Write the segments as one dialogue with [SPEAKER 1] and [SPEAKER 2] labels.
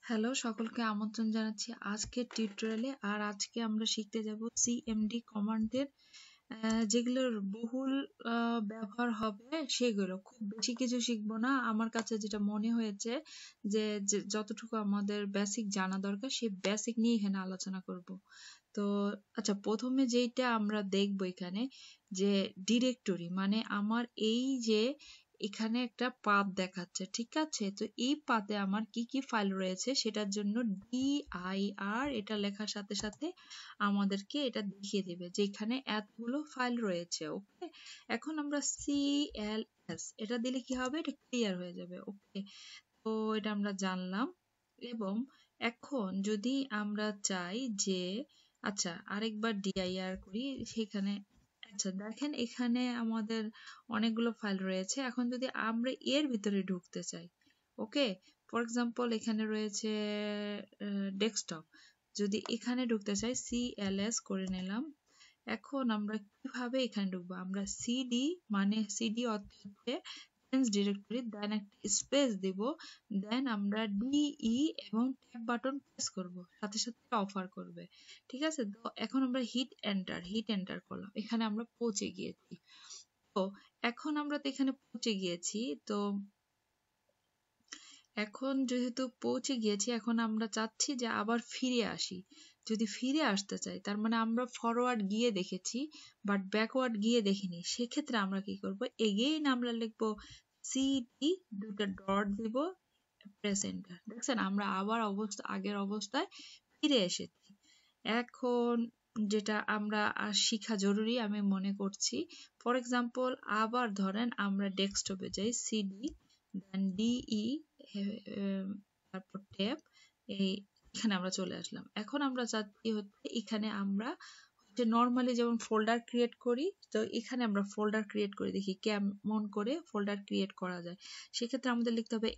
[SPEAKER 1] Hello, সকলকে আমন্ত্রণ জানাচ্ছি আজকের টিউটোরিয়ালে। আর আজকে আমরা শিখতে যাব সিএমডি কমান্ডের যেগুলোর বহুল ব্যবহার হবে সেগুলো। খুব বেশি কিছু শিখবো না। আমার কাছে যেটা মনে হয়েছে যে যতটুকু আমাদের বেসিক জানা দরকার সেই বেসিক নিয়ে এখানে আলোচনা করব। তো আচ্ছা, প্রথমে যেইটা আমরা দেখবো এখানে যে ডিরেক্টরি, মানে আমার এই যে এখানে একটা পাথ দেখাচ্ছে, ঠিক আছে? তো এই পাথে আমার কি কি ফাইল রয়েছে সেটার জন্য dir এটা লেখার সাথে সাথে আমাদেরকে এটা দেখিয়ে দেবে যে এখানে এতগুলো ফাইল রয়েছে। ওকে, এখন আমরা cls এটা দিলে কি হবে, এটা ক্লিয়ার হয়ে যাবে। ওকে, তো এটা আমরা জানলাম। এবং এখন যদি আমরা চাই যে আচ্ছা আরেকবার dir করি সেখানে, আচ্ছা দেখেন এখানে আমাদের অনেকগুলো ফাইল রয়েছে। এখন যদি আমরা এর ভিতরে ঢুকতে চাই, ওকে, ফর এক্সাম্পল এখানে রয়েছে ডেস্কটপ, যদি এখানে ঢুকতে চাই cls করে নিলাম। এখন আমরা কিভাবে এখানে ঢুকবো, আমরা সিডি মানে সিডি অর্থে চেঞ্জ ডিরেক্টরি, দেন একটা স্পেস দিব, দেন আমরা ডিই এবং ট্যাব বাটন প্রেস করব, সাথে সাথে অফার করবে। ঠিক আছে, তো এখন আমরা হিট এন্টার করলাম, এখানে আমরা পৌঁছে গিয়েছি। তো এখন আমরা তো এখানে পৌঁছে গিয়েছি, তো এখন যেহেতু পৌঁছে গিয়েছি, এখন আমরা চাচ্ছি যে আবার ফিরে আসি। যদি ফিরে আসতে চাই, তার মানে আমরা ফরওয়ার্ড গিয়ে দেখেছি বাট ব্যাকওয়ার্ড গিয়ে দেখিনি, সেক্ষেত্রে আমরা কি করব, এগেইন আমরা লিখবো সিডি, দুটো ডট দিব, প্রেস এন্টার। দেখছেন আমরা আবার আগের অবস্থায় ফিরে এসেছি। এখন যেটা আমরা শিখা জরুরি আমি মনে করছি, ফর এক্সাম্পল আবার ধরেন আমরা ডেস্কটপে যাই, সিডি দেন ডিই তারপর ট্যাব, এখানে আমরা চলে আসলাম। এখন আমরা চাচ্ছি হচ্ছে এখানে আমরা হচ্ছে নর্মালি যেমন ফোল্ডার ক্রিয়েট করি, তো এখানে আমরা ফোল্ডার ক্রিয়েট করে দেখি কেমন করে ফোল্ডার ক্রিয়েট করা যায়। সেক্ষেত্রে আমাদের লিখতে হবে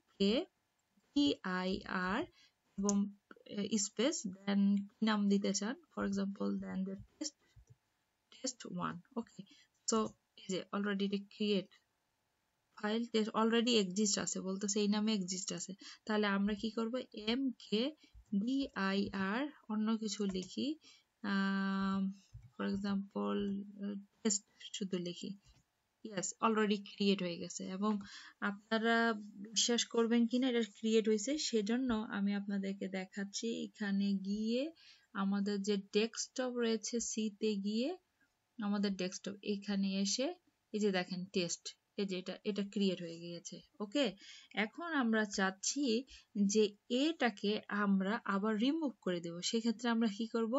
[SPEAKER 1] mkdir এবং স্পেস, দেন কি নাম দিতে চান, for example then test 1। Okay, so এই যে already create file already exist আছে, বলতেছে এই নামে এক্সিস্ট আছে। তাহলে আমরা কি করব, mkdir অন্য কিছু লিখি, ফর এক্সাম্পল টেস্ট শুধু লিখি। ইয়েস, অলরেডি ক্রিয়েট হয়ে গেছে। এবং আপনারা বিশ্বাস করবেন কিনা এটা ক্রিয়েট হয়েছে, সেজন্য আমি আপনাদেরকে দেখাচ্ছি। এখানে গিয়ে আমাদের যে ডেস্কটপ রয়েছে, সিতে গিয়ে আমাদের ডেস্কটপ এখানে এসে এই যে দেখেন টেস্ট, এই যে এটা ক্রিয়েট হয়ে গিয়েছে। ওকে, এখন আমরা চাচ্ছি যে এটাকে আমরা আবার রিমুভ করে দেব। সেক্ষেত্রে আমরা কি করব,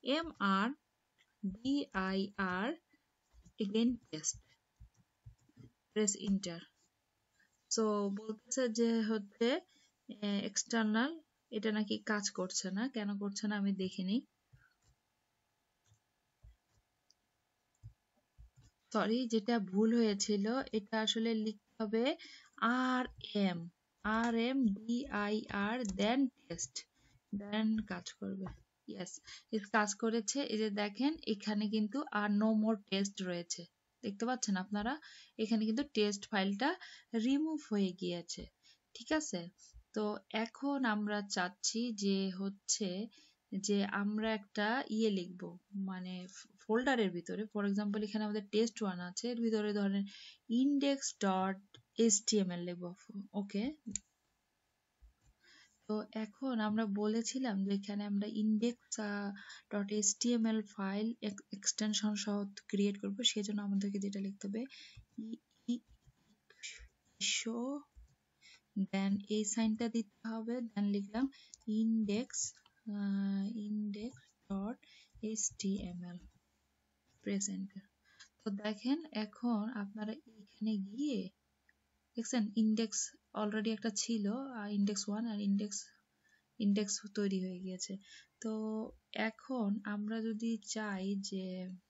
[SPEAKER 1] mrdir again test, press enter. So বলতেছে যে হচ্ছে এক্সটার্নাল এটা নাকি কাজ করছে না, কেন করছে না আমি দেখিনি। সরি, যেটা ভুল হয়েছিল এটা আসলে লিখতে হবে rmdir দেন টেস্ট, দেন কাজ করবে। ইয়েস, কাজ করেছে। এই যে দেখেন এখানে কিন্তু আর নো মোর টেস্ট রয়েছে, দেখতে পাচ্ছেন আপনারা, এখানে কিন্তু টেস্ট ফাইলটা রিমুভ হয়ে গিয়েছে। ঠিক আছে, তো এখন আমরা চাচ্ছি যে হচ্ছে যে আমরা একটা লিখব, মানে ফোল্ডারের ভিতরে, ফর এক্সাম্পল এখানে আমাদের টেস্ট 1 আছে, এর ভিতরে ধরেন index.html লিখব। ওকে, তো এখন আমরা বলেছিলাম যে এখানে আমরা index.html ফাইল এক্সটেনশন সহ ক্রিয়েট করব, সেজন্য আমাদেরকে যেটা লিখতে হবে show, দেন এই সাইনটা দিতে হবে, দেন লিখলাম index.html, প্রেস এন্টার। তো দেখেন এখন আপনারা এখানে গিয়ে দেখছেন ইন্ডেক্স অলরেডি একটা ছিল, ইন্ডেক্স 1 আর ইন্ডেক্স তৈরি হয়ে গিয়েছে। তো এখন আমরা যদি চাই যে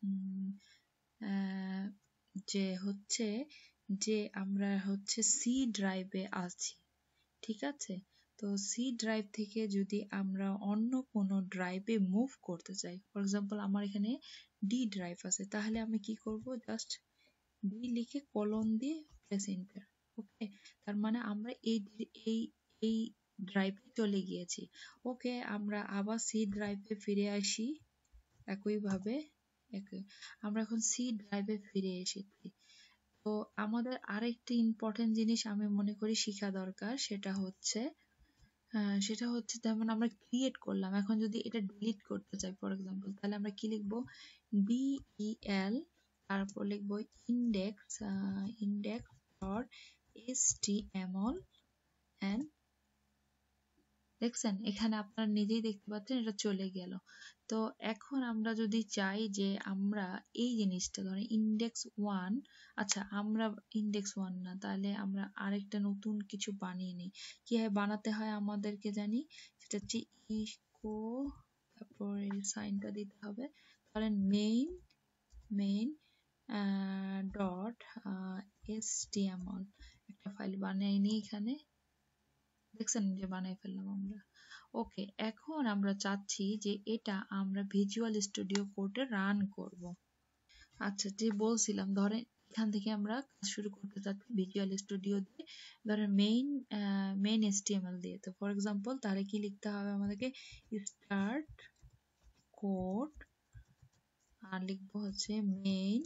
[SPEAKER 1] যে হচ্ছে যে আমরা হচ্ছে সি ড্রাইভে আছি, ঠিক আছে, তো সি ড্রাইভ থেকে যদি আমরা অন্য কোনো ড্রাইভে মুভ করতে চাই, ফর এক্সাম্পল আমার এখানে ডি ড্রাইভ আছে, তাহলে আমি কি করব, জাস্ট ডি লিখে কলন দিয়ে প্রেস এন্টার। ওকে, তার মানে আমরা এই এই ড্রাইভে চলে গিয়েছি। ওকে, আমরা আবার সি ড্রাইভে ফিরে আসি একইভাবে। আমরা এখন সি ড্রাইভে ফিরে এসেছি। তো আমাদের আরেকটি ইম্পর্টেন্ট জিনিস আমি মনে করি শিখা দরকার, সেটা হচ্ছে যেমন আমরা ক্রিয়েট করলাম, এখন যদি এটা ডিলিট করতে চাই ফর এক্সাম্পল, তাহলে আমরা কি লিখবো? del, তারপর লিখবো index ডট html and দেখছেন এখানে আপনারা নিজেই দেখতে পাচ্ছেন এটা চলে গেল। তো এখন আমরা যদি চাই যে আমরা এই জিনিসটা ধরেন ইন্ডেক্স ওয়ান, আচ্ছা আমরা ইন্ডেক্স ওয়ান না, তাহলে আমরা আরেকটা নতুন কিছু বানিয়ে নিই। কিভাবে বানাতে হয় আমাদেরকে জানি, সেটা হচ্ছে ইকো, তারপরে সাইনটা দিতে হবে, ধরেন মেইন ডট html একটা ফাইল বানিয়ে নিই এখানে। দেখছেন যে বানাই ফেললাম আমরা। ওকে, এখন আমরা চাচ্ছি যে এটা আমরা ভিজুয়াল স্টুডিও কোডে রান করব। আচ্ছা, যে বলছিলাম ধরেন এখান থেকে আমরা কাজ শুরু করতে চাচ্ছি ভিজুয়াল স্টুডিও দিয়ে, ধরেন মেইন HTML দিয়ে। তো ফর এক্সাম্পল তাহলে কি লিখতে হবে আমাদেরকে? স্টার্ট কোড, আর লিখবো হচ্ছে main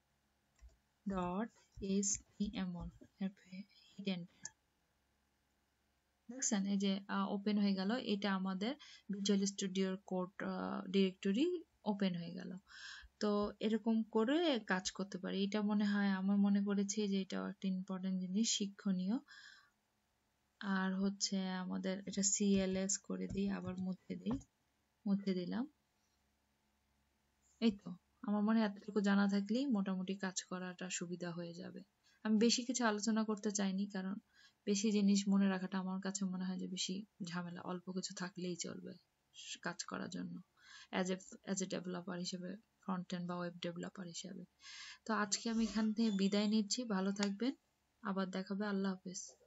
[SPEAKER 1] dot HTML, hit enter. দেখছেন এই যে ওপেন হয়ে গেল, এটা আমাদের ভিজুয়াল স্টুডিওর কোড ডিরেক্টরি ওপেন হয়ে গেল। তো এরকম করে কাজ করতে পারি। এটা মনে হয় আমার মনে করেছি যে এটাও একটা ইম্পর্টেন্ট জিনিস, শিক্ষণীয়। আর হচ্ছে আমাদের এটা CLS করে দিই, আবার মুছে দিলাম। এই তো, আমার মনে হয় এতটুকু জানা থাকলেই মোটামুটি কাজ করাটা সুবিধা হয়ে যাবে। আমি বেশি কিছু আলোচনা করতে চাইনি, কারণ বেশি জিনিস মনে রাখাটা আমার কাছে মনে হয় যে বেশি ঝামেলা। অল্প কিছু থাকলেই চলবে কাজ করার জন্য, অ্যাজ এ ডেভেলপার হিসেবে, ফ্রন্ট এন্ড বা ওয়েব ডেভেলপার হিসেবে। তো আজকে আমি এখান থেকে বিদায় নিচ্ছি, ভালো থাকবেন, আবার দেখাবে, আল্লাহ হাফেজ।